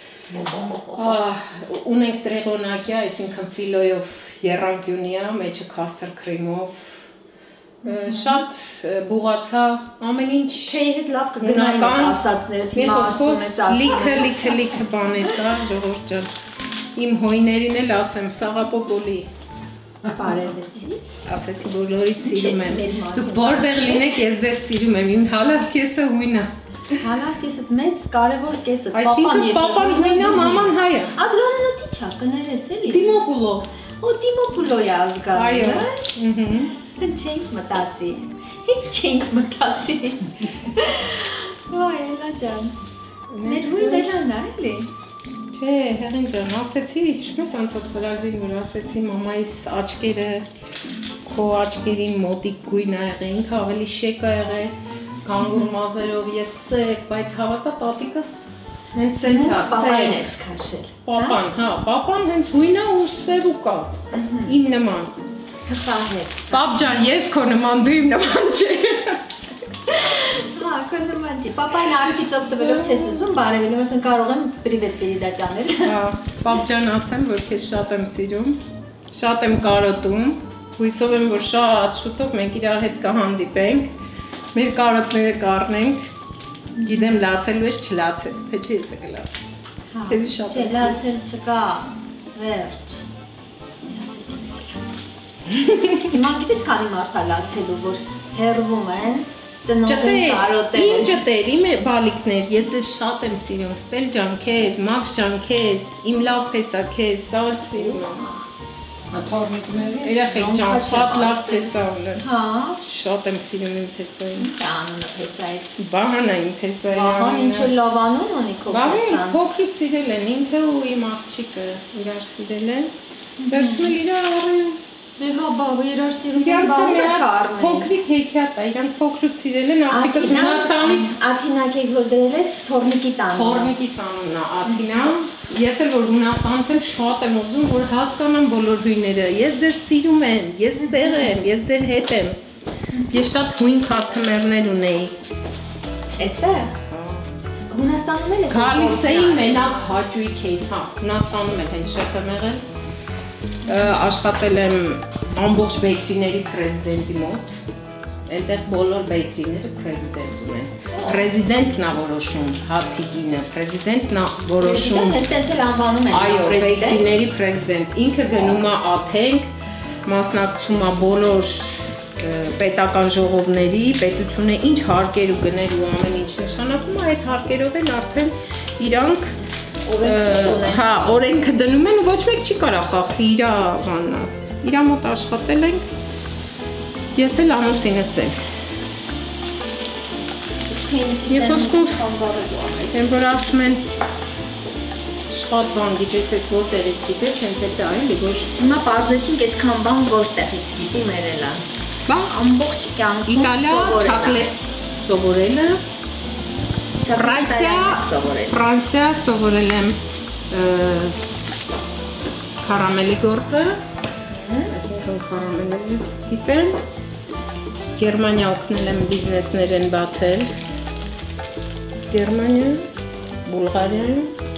Speaker 3: Ունենք տրեղոնակյա, այսինքն ֆիլոյով եռանկյունյա, մեջը քաստր քրեմով, շատ բուղացա, ամեն ինչ
Speaker 1: Թեյի հետ լավ կգնային այդ ասածներդ, հիմա ասում ես ասում
Speaker 3: լիքը բաներ կա, ժողովուրդ ջան, իմ հոյներին էլ ասեմ, Սաղապոպոլի
Speaker 1: Բարևեցի,
Speaker 3: ասեցի բոլորից սիրում եմ, դուք որտեղ լինեք, ես ձեզ սիրում եմ, իմ հալալ կեսը հույն է։
Speaker 1: Հալալ կեսը մեծ կարևոր կեսը,
Speaker 3: Այսինքն պապան հույն է, մաման հայ է։
Speaker 1: Ազգանունոթի չա, կներես էլի։
Speaker 3: Դիմոպուլո։
Speaker 1: Ու Դիմոպուլո է ազգանունը։
Speaker 3: Այո։
Speaker 1: Չենք մտածի, հից չենք մտածի։ Վայ, Էլա ջան, մեր հույն էլան է, էլի։
Speaker 3: Չէ, հեղին ջան, ասեցի, հիշում ես անցած ծրագրին, որ ասեցի մամայիս աչկերը, քո աչկերին մոտիկ գույն ա եղել, ինքը ավելի շեկ ա եղել, կանգուր մազերով ես սև, բայց հավատա տատիկս հենց սենց ա,
Speaker 1: Պապային ես քաշել։
Speaker 3: Պապան, հա, պապան հենց հույն ա ու սև ու կա, իմ նման։
Speaker 1: Հղահեր։
Speaker 3: Պապ ջան, ես քո նման, դու իմ նման չես։
Speaker 1: Հա, քո նման չի։ Պապային առիթից օգտվելով չես ուզում բարևելու, ասում կարող եմ պրիվետ պերիդա ճանել։
Speaker 3: Հա, պապ ջան ասեմ, որ քեզ շատ եմ սիրում, շատ եմ կարոտում, հույսով եմ, որ շատ շուտով մենք իրար հետ կհանդիպենք, մեր կարոտները կառնենք, գիտեմ լացելու ես չլացես, թե չէ ես կլացեմ։ Քեզ շատ եմ սիրում։
Speaker 1: Լացել չկա, վերջ։ Հիմա գիտես քանի մարդ ա լացելու, որ հերվում են, ծնողին կարոտել։
Speaker 3: Իմ ջտեր, իմ բալիկներ, ես ձեզ շատ եմ սիրում, Ստել ջան քեզ, Մաքս ջան քեզ, իմ լավ փեսա քեզ, շատ սիրում եմ։
Speaker 4: Թորնիկների։
Speaker 3: Երեխեք ջան, շատ լավ փեսա ունեն։
Speaker 1: Հա,
Speaker 3: Շատ եմ սիրում իմ փեսային։
Speaker 1: ինչ անունը փեսայի։
Speaker 3: Բահանա իմ փեսայի։
Speaker 1: Վահան ինչ լավ անուն ունի քո
Speaker 3: Բահան
Speaker 1: փեսան։
Speaker 3: փոքրից սիրել են, ինքը ու իմ աղջիկը իրար սիրել են։ Վերջում էլ իրար առել։
Speaker 1: Դե հա, բաբա երար սիրում են
Speaker 3: Իրանց
Speaker 1: բանը
Speaker 3: մի
Speaker 1: կառնեն։
Speaker 3: փոքրիկ հեքիաթ է, իրանք փոքրուց սիրել են, աղջիկս Հունաստանից
Speaker 1: Աթինա քեզ որ դրել ես Թորնիկի տանը։
Speaker 3: Թորնիկիս անունն է Աթինա։ Ես էլ որ Հունաստանից եմ շատ եմ ուզում, որ հասկանամ բոլոր հույները։ Ես ձեզ սիրում եմ, ես տեղ եմ, ես ձեր հետ եմ։ Ես շատ հույն քասթմերներ ունեի։
Speaker 1: Էստեղ Հունաստանում էլ ես
Speaker 3: Գալիս էի մենակ հաճույք էի, հա, Հունաստանում էլ հենց շեֆ եմ եղել։ Աշխատել եմ ամբողջ բեյքրիների պրեզիդենտի մոտ։ Այնտեղ բոլոր բեյքրիները պրեզիդենտ ունեն։ Պրեզիդենտն է որոշում հացի գինը, պրեզիդենտն է որոշում։
Speaker 1: Այստեղ էլ անվանում են
Speaker 3: Այո, բեյքրիների պրեզիդենտ։ Ինքը գնում է աթենք, մասնակցում է բոլոր պետական ժողովների, պետությունը ինչ հարկեր ու գներ ու ամեն ինչ նշանակում է, այդ հարկերով են արդեն իրանք հա, օրենքը դնում են ու ոչ մեկ չի կարող խախտի իր բանն։ Իր մոտ աշխատել ենք Ես էլ ամուսինս էլ։ Եվ ոսկով եմ որ ասում են շատ բան գիտես, ես որտեղից գիտես, հենց էս է այլի ոչ։
Speaker 1: Հիմա պարզեցինք այսքան բան որտեղից գիտի մերելա։
Speaker 3: Բա
Speaker 1: ամբողջ կյանքում
Speaker 3: Իտալիա չոկոլետ սովորելը, Ֆրանսիա սովորել եմ կարամելի գործը, այսինքն կարամելը գիտեմ, Գերմանիա օգնել եմ բիզնեսներ են բացել, Գերմանիա, Բուլղարիա,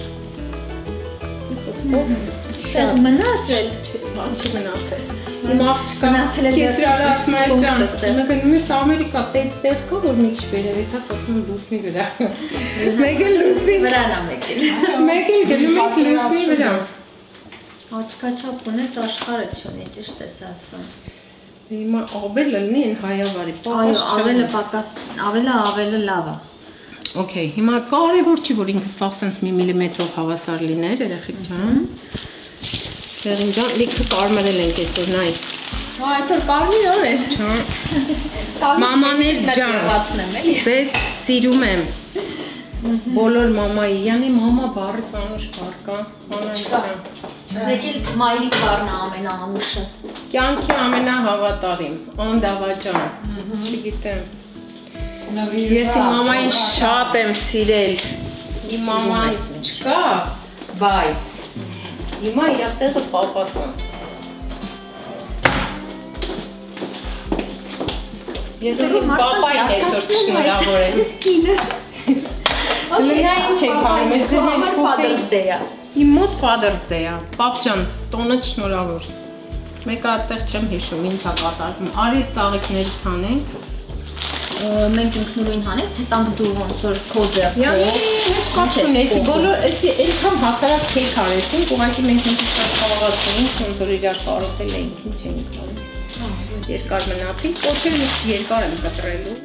Speaker 1: Շատ մնացել,
Speaker 3: բան չմնացել։ Իմ աղջկա
Speaker 1: մնացել է
Speaker 3: ես իրար ասում եմ ջան, իմը գնում ես Ամերիկա տենց տեղ կա, որ մի քիչ վերև ես ասում եմ լուսնի վրա։ Մեկ էլ լուսնի
Speaker 1: վրան է
Speaker 3: մեկ էլ գնում ենք լուսնի վրա։
Speaker 1: Աչքաչափ ունես աշխարհը չունի, ճիշտ ես ասում։
Speaker 3: Հիմա ավելը լինի են հայավարի,
Speaker 1: այո, ավելը պակաս, ավելը լավ է։
Speaker 3: Okay, հիմա կարևոր չի որ ինքը սա սենց մի միլիմետրով հավասար լիներ, երեխեք ջան։ Երին ջան, լիքը կարմրել ենք այսօր, նայ։
Speaker 1: Հա, այսօր կարմիր օր էր։
Speaker 3: Ջան։ Մամաներ ջան, ձեզ սիրում եմ։ Բոլոր մամայի, յանի մամա բառը ծանոթ բառ կա, Անան ջան։
Speaker 1: Մեկ էլ մայրիկ բառն է ամենաանուշը։
Speaker 3: Կյանքի ամենահավատարիմ, անդավաճան, չգիտեմ։ Ես իմ մամային շատ եմ սիրել, իմ մաման չկա, բայց հիմա իր տեղը պապասը։ Ես էլ իմ պապային այսօր շնորհավորել։ Լնա ինչ ենք անում, ես ձեր հետ
Speaker 1: Father's Day-ը։
Speaker 3: Իմ մոտ Father's Day-ը, պապ ջան, տոնը շնորհավոր։ Մեկը այդտեղ չեմ հիշում, ինչ է կատարվում։ Արի ծաղիկներից անենք։
Speaker 1: Մենք ինքնուրույն հանենք, թե տանք դու ոնց որ քո ձեռքով։
Speaker 3: Ինչ կապ չունի, էսի բոլոր, էսի այնքան հասարակ քեյք արեցինք, ուղղակի մենք ինչ շատ խաղացինք, ոնց որ իրար կարոտել էինք, ինչ էինք անում։ Երկար մնացինք, կոչել մի երկար եմ կտրելու։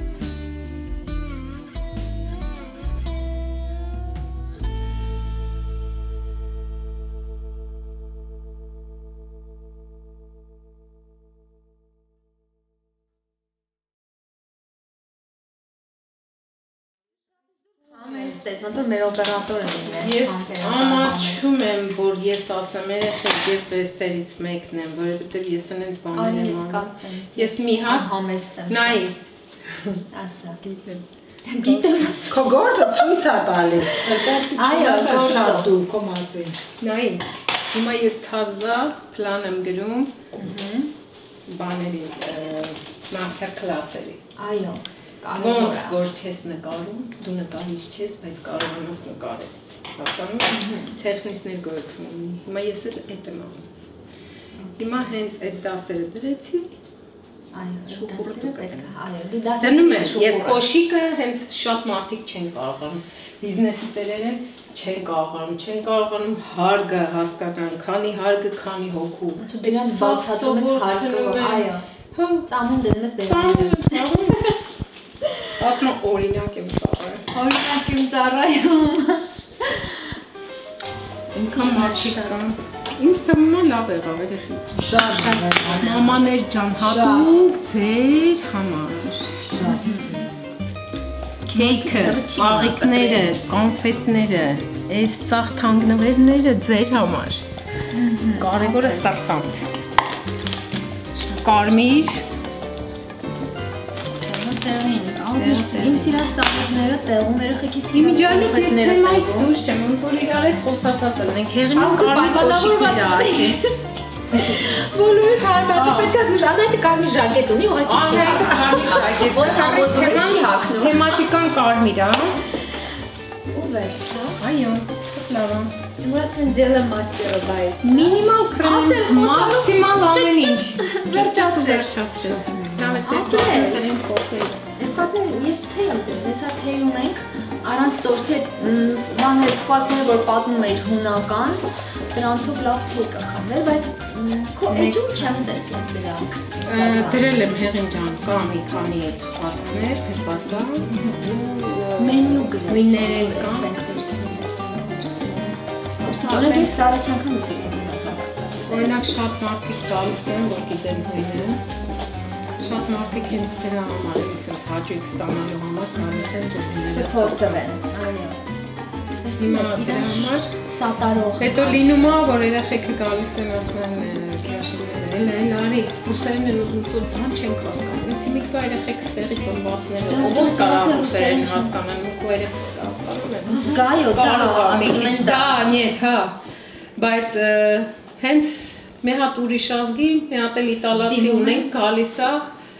Speaker 1: Ոնց որ մեր օպերատորը լինի։
Speaker 3: Ես ամաչում եմ, որ ես ասեմ, երեխեք, ես բեստերից մեկն եմ, որովհետև ես այնց բաներ եմ անում։ Ես մի հատ
Speaker 1: համեստ եմ։
Speaker 3: նայ։
Speaker 1: Ասա։
Speaker 4: Գիտեմ։ Քո գործը ցույց է տալիս։
Speaker 1: Այո,
Speaker 4: շատ դու քո մասին։
Speaker 3: Նայ։ Հիմա ես թազա պլան եմ գրում բաների master class-երի։
Speaker 1: Այո։
Speaker 3: Ոնց որ չես նկարում, դու նկարիչ չես, բայց կարողանաս նկարես։ Հասկանում ես, տեխնիկներ գոյություն ունի։ Հիմա ես էլ այդ եմ անում։ Հիմա հենց այդ դասերը դրեցի։
Speaker 1: Այո,
Speaker 3: շուխուրը
Speaker 1: պետք է։ Այո, դու դասը
Speaker 3: դնում ես, ես կոշիկը հենց շատ մարդիկ չեն կարողանում։ Բիզնեսի տերերը չեն կարողանում հարգը հասկանան, քանի հարգը, քանի հոգու։
Speaker 1: Դրանց բացատրում ես հարգը, այո։
Speaker 3: Հա,
Speaker 1: ծամոն դնում ես բերում։
Speaker 3: Ասում եմ օրինակ եմ ծառայում։
Speaker 1: Օրինակ եմ ծառայում։
Speaker 3: Ինքան մարդիկ կան։ Ինձ թվում է լավ եղավ երեխի։
Speaker 4: Շատ։
Speaker 3: Մամաներ ջան, հատուկ ձեր համար։ Քեյքը, ծաղիկները, կոնֆետները, այս սաղ թանգնվերները ձեր համար։ Կարևորը սրտանց։ Կարմիր
Speaker 1: Իմ սիրած ծաղիկները տեղում երեխեքի սիրած
Speaker 3: Իմիջիալից ես թեմայից դուրս չեմ, ոնց որ իրար հետ խոսացած ենք, հեղինակ կարմիր կոշիկներ արկել։
Speaker 1: Բոլորս հարվածը պետք է զուր, Անահիտը կարմիր ժակետ ունի, ուղղակի չի հագնում։ Ոնց համոզում եք չի հագնում։
Speaker 3: Թեմատիկան կարմիր է։
Speaker 1: Ու վերջ, հա։
Speaker 3: Այո, շատ լավ է։
Speaker 1: Որ ասում են ձելը մաստերը բայց։
Speaker 3: Մինիմալ քրեմ, մաքսիմալ ամեն ինչ։
Speaker 1: Վերջացրեցին։
Speaker 3: Լավ է, սերտորին կոֆե։
Speaker 1: Ես թեյ եմ դրել, հեսա թեյ ունենք, առանց տորթի բաներ պասները, որ պատմում էիր հունական, դրանցով լավ թեյ կխմել, բայց քո էջում չեմ տեսել դրանք։
Speaker 3: Դրել եմ հեղին ջան, կա մի քանի այդ խվածքներ, դրվածա։
Speaker 1: Մենյու գրած։
Speaker 3: Միներ են կա։
Speaker 1: Օրինակ ես սարեչ անգամ ես եսել դրանք։
Speaker 3: Օրինակ շատ մարդիկ տալիս են, որ գիտեն հույնը։ շատ մարդիկ հենց դրա համար էսենց հաճույք ստանալու համար գալիս են
Speaker 1: Սփորձով են։ Այո։
Speaker 3: Հիմա դրա համար
Speaker 1: Սատարող։
Speaker 3: հետո լինում է, որ երեխեքը գալիս են ասում են Էլ արի, ռուսերեն են ուզում որ բան չենք հասկանում։ Իսկ մի քիչ երեխեք ստեղից ոնցները ոնց կարող ռուսերեն հասկանան, ու երեխեք հասկանում են։
Speaker 1: Գայո,
Speaker 3: դա, նետ, հա։ Բայց հենց մի հատ ուրիշ ազգի, մի հատ էլ իտալացի ունենք, գալիս է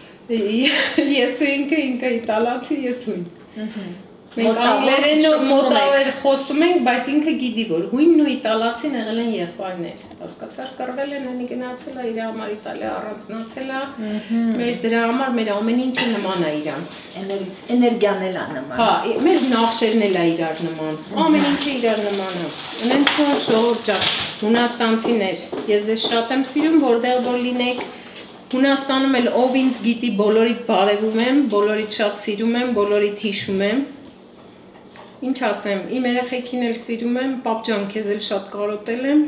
Speaker 3: ինքը իտալացի, ես հույն։ Մենք անգլերեն մոտավոր խոսում ենք, բայց ինքը գիտի որ հույնն ու իտալացին եղել են եղբայրներ։ Հասկացար, կռվել են, այնի գնացել է, իր համար Իտալիա առանձնացել է։ Մեր դրա համար մեր ամեն ինչը նման է իրանց։
Speaker 1: Էներգիան էլ է նման։
Speaker 3: Հա, մեր նախշերն էլ է իրար նման։ Ամեն ինչը իրար նման է։ Ունենք որ ժողովուրդ հունաստանցիներ, ես ձեզ շատ եմ սիրում, որտեղ որ լինեք։ Հունաստանում էլ ով ինձ գիտի, բոլորիդ բարևում եմ, բոլորիդ շատ սիրում եմ, բոլորիդ հիշում եմ։ Ինչ ասեմ, իմ երեխեքին էլ սիրում եմ, պապ ջան, քեզ էլ շատ կարոտել եմ։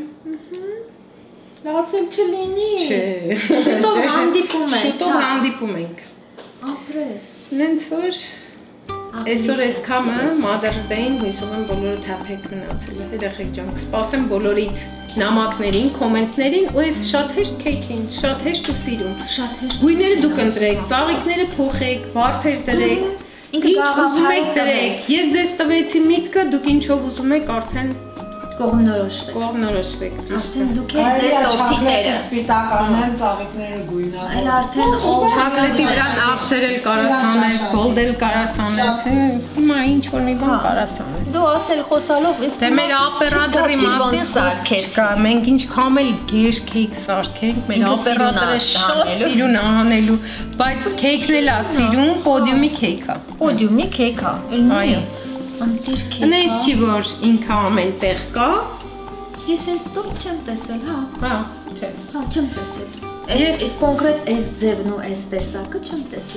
Speaker 1: Լավ էլ չլինի։
Speaker 3: Չէ։
Speaker 1: Շուտով հանդիպում ենք։
Speaker 3: Շուտով հանդիպում ենք։
Speaker 1: Ապրես։
Speaker 3: Նենց որ այսօր այս կամը Mother's Day-ին հույսով եմ բոլորդ happy մնացել։ Երեխեք ջան, կսպասեմ բոլորիդ նամակներին, կոմենտներին ու այս շատ հեշտ քեյքին, շատ հեշտ ու սիրուն։
Speaker 1: Շատ հեշտ։
Speaker 3: Գույները դուք ընտրեք, ծաղիկները փոխեք, վարդեր դրեք։ Ինչ ուզում եք դրեք։ Ես ձեզ տվեցի միտքը, դուք ինչով ուզում եք արդեն կողմնորոշվեք, ճիշտ է։
Speaker 1: Դուք եք ձեր տորտիները։
Speaker 4: Սպիտականեն ծաղիկները գույնավ։
Speaker 1: Այլ արդեն
Speaker 3: Չոկոլադի վրան աղշեր էլ կարաս անես, գոլդ էլ կարաս անես, հիմա ինչ որ մի բան կարաս անես։
Speaker 1: Դու ասել խոսալով ինձ
Speaker 3: Դե մեր օպերատորի մասին խոսք չկա, մենք ինչքան էլ գեշ քեյք սարքենք, մեր օպերատորը շատ սիրուն է անելու, բայց քեյքն էլ է սիրում, պոդիումի քեյք է։
Speaker 1: Պոդիումի քեյք է։
Speaker 3: Այո։
Speaker 1: Անտիր քեյք։
Speaker 3: Այնպես չի որ ինքը ամեն տեղ կա։
Speaker 1: Ես այս տորտ չեմ տեսել, հա։
Speaker 3: Հա, չէ։
Speaker 1: Հա, չեմ տեսել։ Այս կոնկրետ այս ձևն ու այս տեսակը չեմ տեսել։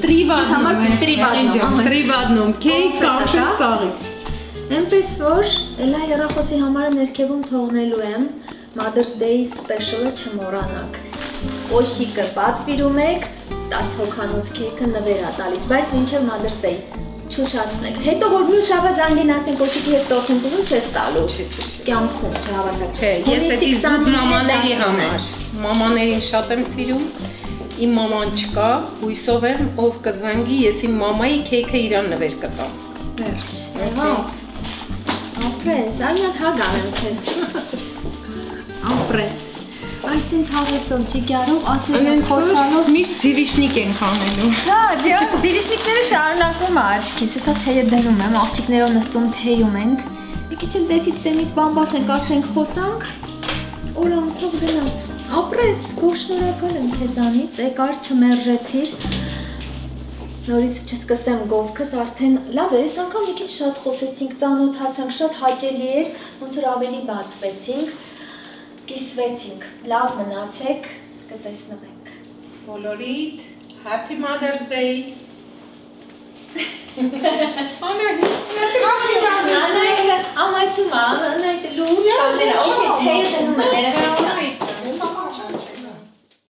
Speaker 3: Տրիվադնում, քեյք կամ ծաղիկ։
Speaker 1: Այնպես որ Էլա երախոսի համարը ներքևում թողնելու եմ Mother's Day special-ը չմոռանաք։ Օշիկը պատվիրում եք, 10 հոգանոց քեյքը նվեր է տալիս, բայց մինչև Mother's Day չուշացնեք։ Հետո որ մյուս շաբաթ զանգին ասենք օշիկի հետ տորթ ուզում չես տալու։ Կյանքում չհավատակ։
Speaker 3: Չէ, ես էդի զուտ մամաների համար։ Մամաներին շատ եմ սիրում։ Իմ մաման չկա, հույսով եմ, ով կզանգի, ես իմ մամայի քեյքը իրան նվեր կտամ։
Speaker 1: Վերջ։ Ապրես, այլատ հագան եմ քեզ։ Ապրես։ Այսինչ հավեսով ճիգյարով ասել եմ խոսալով
Speaker 3: միշտ ձիրիշնիկ ենք անելու։
Speaker 1: Հա, ձիրիշնիկները շարունակում է աչքիս, հեսա թեյը դնում եմ, աղջիկներով նստում թեյում ենք։ Մի քիչ էլ դեսից տենից բան ասենք, ասենք խոսանք, օր անցավ գնաց։ Ապրես, գոհ շնորհակալ եմ քեզանից, եկար չմերժեցիր։ Նորից չսկսեմ գովքս արդեն լավ էր, այս անգամ մի քիչ շատ խոսեցինք, ծանոթացանք, շատ հաճելի էր, ոնց որ ավելի բացվեցինք, կիսվեցինք, լավ մնացեք, կտեսնվենք։
Speaker 3: Բոլորիդ, Happy Mother's Day։ Անահիտ,
Speaker 1: ամաչում, անայդ լուր, չավնելա, օքե, թեյը դնում եմ,